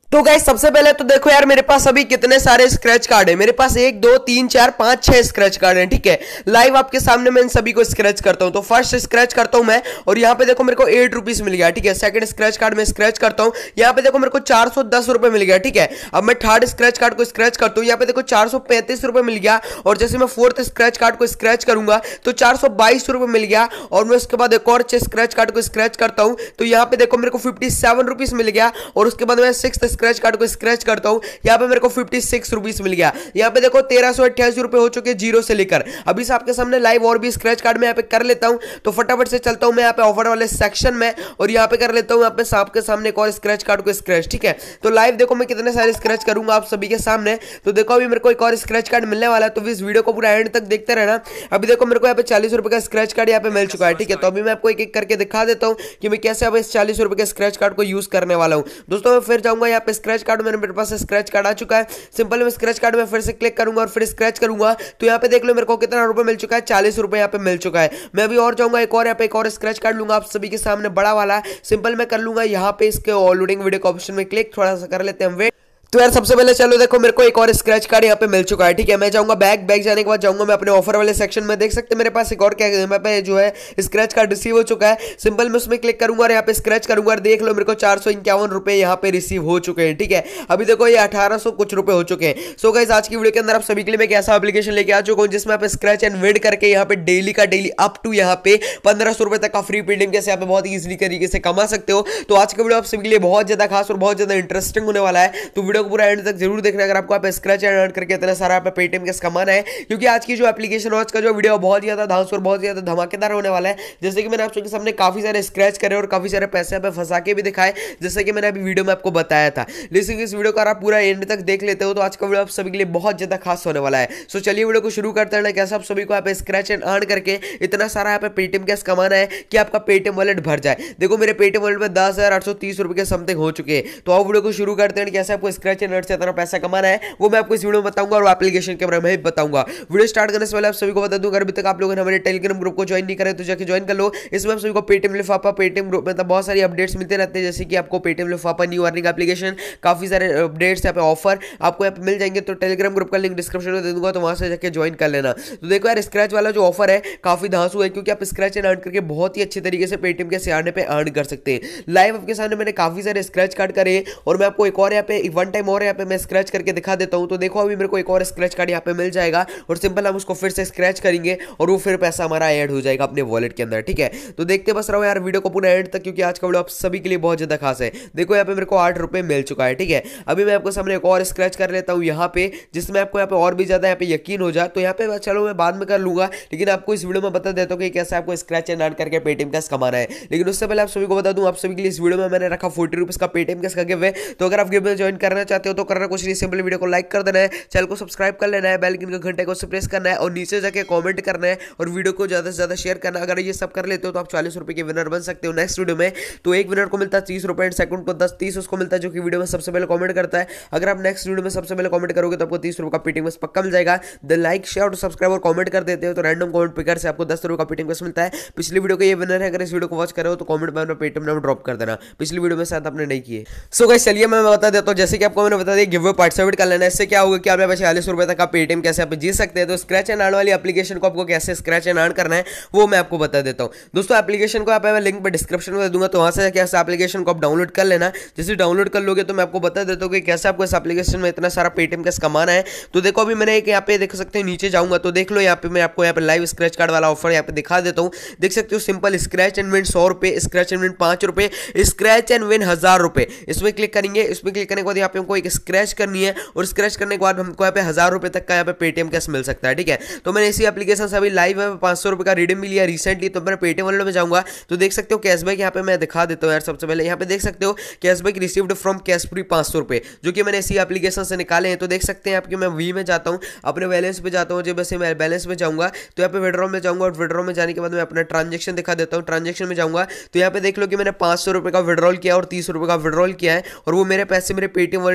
तो गाइस सबसे पहले तो देखो यार मेरे पास अभी कितने सारे स्क्रैच कार्ड है। मेरे पास 1 2 3 4 5 6 स्क्रैच कार्ड है। ठीक है, लाइव आपके सामने मैं इन सभी को स्क्रैच करता हूं। तो फर्स्ट स्क्रैच करता हूं मैं, और यहाँ पे देखो मेरे को 8 रुपीज मिल गया। ठीक है, सेकंड स्क्रैच कार्ड में स्क्रैच करता हूं, यहाँ पे देखो मेरे को 410 रुपए मिल गया। ठीक है, अब मैं थर्ड स्क्रैच कार्ड को स्क्रैच करता हूँ, यहाँ पे देखो 435 रुपए मिल गया। और जैसे मैं फोर्थ स्क्रैच कार्ड को स्क्रैच करूंगा तो 422 रुपए मिल गया। और मैं उसके बाद एक और स्क्रैच कार्ड को स्क्रैच करता हूं, तो यहाँ पे देखो मेरे को 57 रुपीज मिल गया। और उसके बाद मैं सिक्स स्क्रैच कार्ड को स्क्रैच करता हूं, यहां पे मेरे को 56 रुपीस मिल गया। यहां पे देखो 1388 रुपए हो चुके जीरो से लेकर। अभी से आपके सामने लाइव और भी स्क्रैच कार्ड में यहां पे कर लेता हूं, तो फटाफट से चलता हूं मैं यहां पे ऑफर वाले सेक्शन में, और यहां पे कर लेता हूं यहां पे आपके सामने एक और स्क्रैच कार्ड को स्क्रैच। ठीक है, तो लाइव देखो मैं कितने सारे स्क्रैच करूंगा आप सभी के सामने। तो देखो अभी मेरे को एक और स्क्रैच कार्ड मिलने वाला है, तो इस वीडियो को पूरा एंड तक देखते रहना। अभी देखो मेरे को यहाँ पे 40 रुपए का स्क्रैच कार्ड यहाँ पे मिल चुका है। ठीक है, तो अभी मैं आपको एक एक करके दिखा देता हूँ कि मैं कैसे अब इस 40 रुपए के स्क्रैच कार्ड को यूज करने वाला हूँ। दोस्तों मैं फिर जाऊंगा यहाँ पे स्क्रैच कार्ड, मेरे पास स्क्रैच कार्ड आ चुका है। सिंपल में स्क्रैच कार्ड में फिर से क्लिक करूंगा और फिर स्क्रैच करूंगा, तो यहाँ पे देख लो मेरे को कितना रुपए मिल चुका है, 40 रुपए यहाँ पे मिल चुका है। मैं अभी और जाऊंगा एक और यहाँ पे एक और स्क्रैच कार्ड लूंगा आप सभी के सामने बड़ा वाला। सिंपल मैं कर लूंगा यहाँ पे इसके लोडिंग वीडियो के ऑप्शन में क्लिक, थोड़ा सा कर लेते हैं वेट। तो यार सबसे पहले चलो देखो मेरे को एक और स्क्रैच कार्ड यहाँ पे मिल चुका है। ठीक है, मैं जाऊंगा बैक जाने के बाद जाऊंगा मैं अपने ऑफर वाले सेक्शन में। देख सकते हैं मेरे पास एक और क्या पे जो है स्क्रैच कार्ड रिसीव हो चुका है। सिंपल में उसमें क्लिक करूंगा और यहाँ पे स्क्रैच करूंगा और देख लो मेरे को 451 रुपए यहाँ पे रिसीव हो चुके हैं। ठीक है, अभी देखो ये 1800 कुछ रुपए हो चुके हैं। सो गाइस आज की वीडियो के अंदर आप सभी के लिए मैं एक ऐसा एप्लीकेशन लेके आ चुका हूँ जिसमें आप स्क्रैच एंड विड करके यहाँ पे डेली का डेली अप टू यहाँ पे 1500 रुपए तक का फ्री पेटीएम कैसे यहाँ पे बहुत ईजिली तरीके से कमा सकते हो। तो आज का वीडियो आप सभी के लिए बहुत ज्यादा खास और बहुत ज्यादा इंटरेस्टिंग होने वाला है, तो वीडियो को पूरा एंड तक जरूर देखना अगर आपको आप स्क्रैच एंड अर्न करके इतना सारा पे पेटीएम कैश कमाना है। क्योंकि आज की जो एप्लीकेशन और आज का जो वीडियो बहुत ज्यादा धांस और बहुत ज्यादा धमाकेदार होने वाला है। जैसे कि मैंने आप सबके सामने काफी सारे स्क्रैच करे और काफी सारे पैसे यहाँ पे फंसा के भी दिखाए, जैसे कि मैंने अभी वीडियो में आपको बताया था। लेकिन इस वीडियो को अगर आप पूरा एंड तक देख लेते हो तो आज का वीडियो आप सभी के लिए बहुत ज्यादा खास होने वाला है। सो चलिए वीडियो को शुरू करते हैं। कैसे आप सभी को यहाँ पे स्क्रैच एंड अर्न करके इतना सारा यहाँ पे पेटीएम कैश कमाना है कि आपका पेटीएम वॉलेट भर जाए। देखो मेरे पेटीएम वॉलेट में 10,830 रुपए के समथिंग हो चुके हैं। तो आप वीडियो को शुरू करते हैं कैसे आपको स्क्रैच एंड अर्न से इतना पैसा कमाना है, वो मैं आपको इस वीडियो में बताऊंगा और एप्लीकेशन के बारे में बताऊंगा। वीडियो स्टार्ट करने से पहले आप सभी को बता दूं अगर अभी तक आप लोगों ने हमारे टेलीग्राम ग्रुप को ज्वाइन नहीं करे तो जाके ज्वाइन कर लो। इसमें आप सभी को पेटीएम लिफाफा पेटीएम ग्रुप में बहुत सारी अपडेट्स मिलते रहते हैं, जैसे कि आपको पेटीएम लिफाफा न्यू अर्निंग एप्लीकेशन काफी सारे अपडेट्स यहाँ पे ऑफर आपको यहाँ पे मिल जाएंगे। तो टेलीग्राम ग्रुप का लिंक डिस्क्रिप्शन में दे दूंगा, तो वहां से जाके ज्वाइन कर लेना। तो देखो यार स्क्रैच वाला जो ऑफर है काफी धांसू है, क्योंकि आप स्क्रैच एंड अर्न करके बहुत ही अच्छे तरीके से पेटीएम के सियाने पे अर्न कर सकते हैं। लाइव आपके सामने मैंने काफी सारे स्क्रैच कार्ड करे और मैं आपको एक और यहाँ पे वन टाइम और यहाँ पे मैं स्क्रैच करके दिखा देता हूँ। तो देखो अभी मेरे को एक और स्क्रैच कार्ड यहाँ पे मिल जाएगा और सिंपल हम उसको फिर से स्क्रैच करेंगे और वो फिर पैसा हमारा ऐड हो जाएगा अपने वॉलेट के अंदर। ठीक है, तो देखते बस रहो यार वीडियो को पूरा एंड तक, क्योंकि आज का वीडियो आप सभी के लिए बहुत ज्यादा खास है। देखो यहाँ पे मेरे को 8 रुपए मिल चुका है। ठीक है, अभी मैं आपको सामने एक और स्क्रैच कर लेता हूँ यहाँ पे, जिसमें आपको यहाँ पे और भी ज्यादा यहाँ पे यकीन हो जाए। तो यहाँ पे चलो मैं बाद में कर लूंगा, लेकिन आपको इस वीडियो में बता देता हूँ कि कैसे आपको स्क्रैच एंड अर्न करके पेटीएम कैश कमाना है। लेकिन उससे पहले आप सभी को बता दूं आप सभी के लिए इस वीडियो में मैंने रखा 40 रुपीज का पेटीएम कैश का गिव है। तो अगर आप गिव में ज्वाइन करना चाहते हो तो करना कुछ नहीं, सिंपल वीडियो को लाइक कर देना है, चैनल को सब्सक्राइब कर लेना है, बेल आइकन का घंटे को प्रेस करना है और नीचे जाके कमेंट करना है और वीडियो को ज्यादा से ज्यादा शेयर करना। अगर ये सब कर लेते हो तो आप 40 रुपए के विनर बन सकते हो नेक्स्ट वीडियो में। तो एक विनर को मिलता है 30 रुपए एंड सेकंड को 10-30 उसको मिलता है जो कि वीडियो में सबसे पहले कमेंट करता है। अगर आप नेक्स्ट वीडियो में सबसे पहले कमेंट करोगे तो आपको 30 रुपए का पेटीएम पक्का मिल जाएगा। द लाइक शेयर और सब्सक्राइब और कमेंट कर देते हो तो रैंडम कमेंट पिकर से आपको 10 रुपए का पेटीएम मिलता है। पिछली वीडियो का ये विनर है, अगर इस वीडियो को वॉच करो तो कमेंट में अपना पेटीएम नाम ड्रॉप कर देना। पिछली वीडियो में शायद आपने नहीं किए। सो गाइस चलिए मैं बता देता हूँ, जैसे कि आपको मैंने बता दिया गिव में पार्टिसिपेट कर लेना है। इससे क्या होगा कि आप 40 रुपए तक का पेटीएम कैसे आप जीत सकते हैं। तो स्क्रैच एंड अर्न वाली एप्लीकेशन को आपको कैसे स्क्रैच एंड अर्न करना है वो मैं आपको बता देता हूं। दोस्तों एप्लीकेशन को मैं लिंक पे डिस्क्रिप्शन में दे दूंगा, तो वहां से कैसे एप्लीकेशन को आप डाउनलोड कर लेना। जैसे डाउनलोड कर लोगे तो मैं आपको बता देता हूं कि कैसे आपको इस एप्लीकेशन में इतना सारा पेटीएम कैश कमाना है। तो देखो अभी मैंने एक यहाँ पे देख सकते हो नीचे जाऊंगा तो देख लो यहाँ पे मैं आपको यहाँ पे लाइव स्क्रैच कार्ड वाला ऑफर यहाँ पे दिखा देता हूँ। देख सकते हो सिंपल स्क्रैच एंड विन 100 रुपए, स्क्रैच एंड विन 5 रुपए, स्क्रैच एंड विन 1000 रुपए। इसमें क्लिक करेंगे, इसमें क्लिक करने के बाद यहाँ पे हमको एक स्क्रैच करनी है और स्क्रैच करने के बाद हमको यहाँ पे 1000 रुपए तक का यहाँ पे पेटीएम कैश मिल सकता है। ठीक है, तो मैंने इसी एप्लीकेशन से अभी लाइव है 500 रुपए का रिडीम भी लिया रिसेंटली। तो मेरे पेटीएम वॉलेट में जाऊंगा तो देख सकते हो कैशबैक यहाँ पे मैं दिखा देता हूँ यार। सबसे पहले यहाँ पे देख सकते हो कैशबैक रिसीव्ड फ्रॉम कैशफ्री 500 रुपए, जो कि मैंने इसी एप्लीकेशन से निकाले हैं। तो देख सकते हैं आपके मैं वी में जाता हूँ, अपने बैलेंस पे जाता हूँ। जब वैसे मैं बैलेंस में जाऊंगा तो यहाँ पे विड्रॉ में जाऊंगा और विड्रॉ में जाने के बाद मैं अपना ट्रांजेक्शन दिखा देता हूँ। ट्रांजेक्शन में जाऊंगा तो यहाँ पे देख लो कि मैंने 500 रुपए का विड्रॉल किया और 30 रुपए का विड्रॉल किया है और वो मेरे पैसे मेरे पेटीएम वॉलेट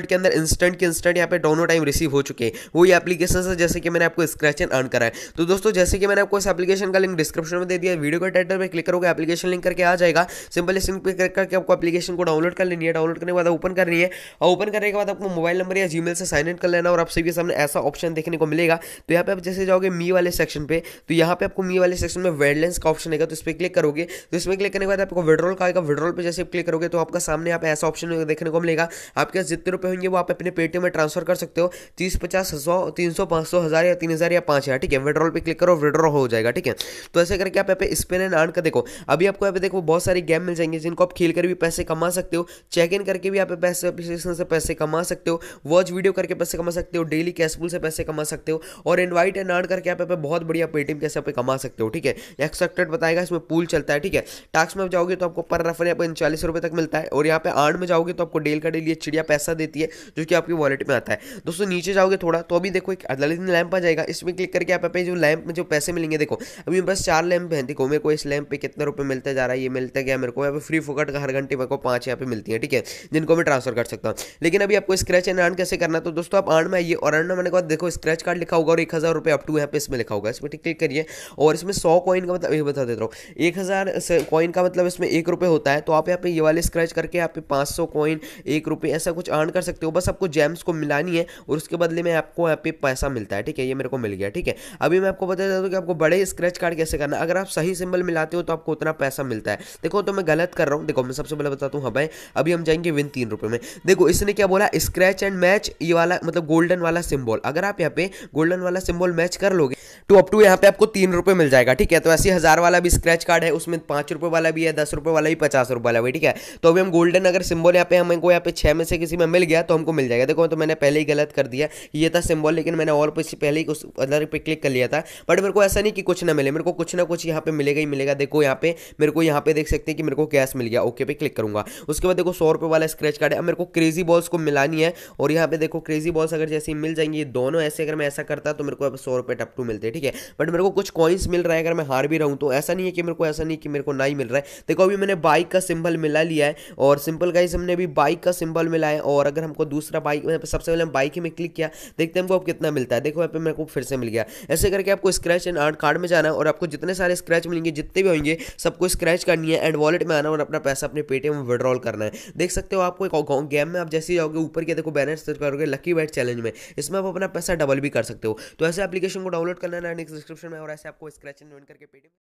मिनट के अंदर इंस्टेंट के इंस्टेंट यहाँ पे दोनों टाइम रिसीव हो चुके हैं वही एप्लीकेशन है, जैसे कि मैंने आपको स्क्रैच एंड अर्न करा है। तो दोस्तों जैसे कि मैंने आपको इस एप्लीकेशन का लिंक डिस्क्रिप्शन में दे दिया, वीडियो के टाइटल पे क्लिक करोगे एप्लीकेशन लिंक करके आ जाएगा। सिंपल इस लिंक पे क्लिक करके आपको एप्लीकेशन को डाउनलोड कर लेनी है। डाउनलोड करने के बाद ओपन करनी है और ओपन करने के बाद आपको मोबाइल नंबर या जीमेल से साइन इन कर लेना और आप सभी के सामने ऐसा ऑप्शन देखने को मिलेगा। तो यहाँ पे आप जैसे जाओगे मी वाले सेक्शन पे, तो यहाँ पे आपको मी वाले सेक्शन में वेडलेंस का ऑप्शन है, तो इस पर क्लिक करोगे। तो इसमें क्लिक करने के बाद आपको विड्रॉल का आएगा। विड्रॉल पे जैसे क्लिक करोगे तो आपका सामने यहाँ पे ऐसा ऑप्शन देखने को मिलेगा। आपके पास जितने रुपए होंगे वो आप अपने पेटीएम में ट्रांसफर कर सकते हो, 30, 50, 100, 300, 500, 1000 या 3000 या 5000। ठीक है, विड्रॉल पे क्लिक करो, विड्रॉ हो जाएगा। ठीक है, तो ऐसे करके आप यहाँ पे स्पिन एंड अर्न का देखो। अभी आपको यहाँ पे देखो बहुत सारी गेम मिल जाएंगे जिनको आप खेल कर भी पैसे कमा सकते हो, चेक इन करके भी आप पैसे एप्लीकेशन से पैसे कमा सकते हो, वॉच वीडियो करके पैसे कमा सकते हो, डेली कैश पूल से पैसे कमा सकते हो और इनवाइट एंड अर्न करके आप यहाँ पे बहुत बढ़िया पेटीएम कैसे पे कमा सकते हो। ठीक है, एक्सेप्टेड बताएगा, इसमें पूल चलता है। ठीक है, टास्क में जाओगे तो आपको पर रेफर यहाँ पे 39 रुपये तक मिलता है और यहाँ पे अर्न में जाओगे तो आपको डेल का डेली चिड़िया पैसा देती है जो कि आपकी वॉलेट में आता है। दोस्तों नीचे जाओगे थोड़ा तो अभी देखो एक अदलिन लैंप आ जाएगा, इसमें क्लिक करके आप पे जो लैंप में जो पैसे मिलेंगे देखो अभी बस 4 लैंप हैं। देखो मेरे को इस लैंप पे कितने रुपए मिलते जा रहा है, ये मिलता है क्या मेरे को यहाँ पे फ्री फोकट का हर घंटे मेरे को 5 यहाँ पे मिलती है। ठीक है, जिनको मैं ट्रांसफर कर सकता हूँ। लेकिन अभी आपको स्क्रैच एंड अर्न कैसे करना है, तो दोस्तों आप अर्न में आइए और अर्न में बाद देखो स्क्रैच कार्ड लिखा होगा और 1000 रुपये अप टू यहाँ पे इसमें लिखा होगा, इसमें क्लिक करिए और इसमें 100 कॉइन का मतलब ये बता देता हूँ, 1000 कॉइन का मतलब इसमें 1 रुपये होता है। तो आप यहाँ पे ये वाले स्क्रैच करके यहाँ पे 500 कॉइन 1 रुपये ऐसा कुछ अर्न कर सकते हो। बस आपको जेम्स को मिलानी है और उसके बदले में आपको यहाँ पे पैसा मिलता है। ठीक है, ये मेरे को मिल गया। ठीक है, अभी मैं आपको बता देता हूँ कि आपको बड़े स्क्रैच कार्ड कैसे करना है। अगर आप सही सिंबल मिलाते हो तो आपको उतना पैसा मिलता है। देखो तो मैं गलत कर रहा हूँ, देखो मैं सबसे पहले बताता हूँ। हाँ भाई अभी हम जाएंगे विन 3 रुपये में। देखो इसने क्या बोला, स्क्रैच एंड मैच ये वाला मतलब गोल्डन वाला सिंबल, अगर आप यहाँ पे गोल्डन वाला सिंबल मैच कर लोगे तो अप टू यहाँ पे आपको 3 रुपये मिल जाएगा। ठीक है, तो ऐसे 1000 वाला भी स्क्रैच कार्ड है, उसमें 5 रुपये वाला भी है, 10 रुपये वाला भी, 50 रुपये वाला भी। ठीक है, तो अभी हम गोल्डन अगर सिंबल यहाँ पे हमको यहाँ पे 6 में से किसी में मिल गया तो हमको मिल जाएगा। देखो तो मैंने पहले ही गलत कर दिया, ये था सिंबल लेकिन मैंने और पे पहले ही उस अदर पे क्लिक कर लिया था। बट मेरे को ऐसा नहीं कि कुछ ना मिले, मेरे को कुछ ना कुछ यहाँ पे मिलेगा ही मिलेगा। देखो यहाँ पे मेरे को यहाँ पे देख सकते हैं कि मेरे को कैश मिल गया। ओके पे क्लिक करूंगा, उसके बाद देखो 100 रुपये वाला स्क्रैच कार्ड है। अब मेरे को क्रेजी बॉल्स को मिलानी है और यहाँ पे देखो क्रेजी बॉल्स अगर जैसे मिल जाएंगे ये दोनों ऐसे, अगर मैं ऐसा करता तो मेरे को 100 रुपये टप टू मिलते हैं। ठीक है, बट मेरे को कुछ कॉइन्स मिल रहा है अगर मैं हार भी रहूँ तो। ऐसा नहीं है कि मेरे को ऐसा नहीं कि मेरे को ना ही मिल रहा है। देखो अभी मैंने बाइक का सिंबल मिला लिया है और सिंपल गाइस हमने अभी बाइक का सिंबल मिला है और अगर हमको दूसरा बाइक में सबसे पहले हम बाइक में क्लिक किया, देखते हैं हमको अब कितना मिलता है। देखो यहाँ पे मेरे को फिर से मिल गया। ऐसे करके आपको स्क्रैच एंड अर्न कार्ड में जाना है और आपको जितने सारे स्क्रैच मिलेंगे जितने भी होंगे सबको स्क्रैच करनी है एंड वॉलेट में आना और अपना पैसा अपने पेटीएम में विड्रॉल करना है। देख सकते हो आपको एक गेम में आप जैसे ही जाओगे ऊपर के देखो बैनर सर्च करोगे लकी बैट चैलेंज में, इसमें आप अपना पैसा डबल भी कर सकते हो। तो ऐसे एप्लीकेशन को डाउनलोड करना है डिस्क्रिप्शन में और ऐसे आपको स्क्रैच एंड अर्न करके पेटीएम